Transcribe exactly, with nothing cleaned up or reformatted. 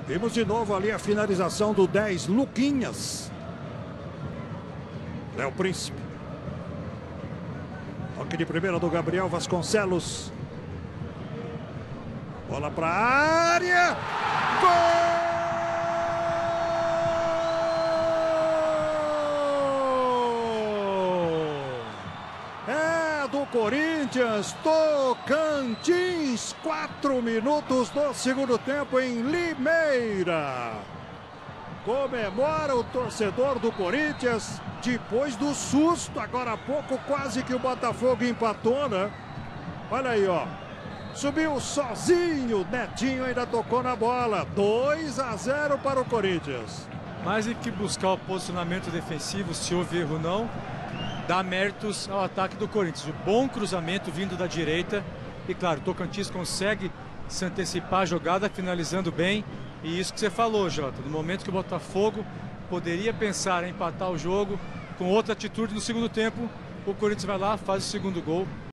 Vimos de novo ali a finalização do dez, Luquinhas. Léo Príncipe. Toque de primeira do Gabriel Vasconcelos. Bola para a área. Gol! É do Corinthians, Tocantins. Quatro minutos do segundo tempo em Limeira. Comemora o torcedor do Corinthians depois do susto. Agora há pouco quase que o Botafogo empatou, né? Olha aí, ó. Subiu sozinho, Netinho ainda tocou na bola. dois a zero para o Corinthians. Mais do que buscar o posicionamento defensivo, se houve erro ou não, dá méritos ao ataque do Corinthians. O bom cruzamento vindo da direita. E claro, o Tocantins consegue se antecipar a jogada, finalizando bem. E isso que você falou, Jota, no momento que o Botafogo poderia pensar em empatar o jogo, com outra atitude no segundo tempo, o Corinthians vai lá, faz o segundo gol.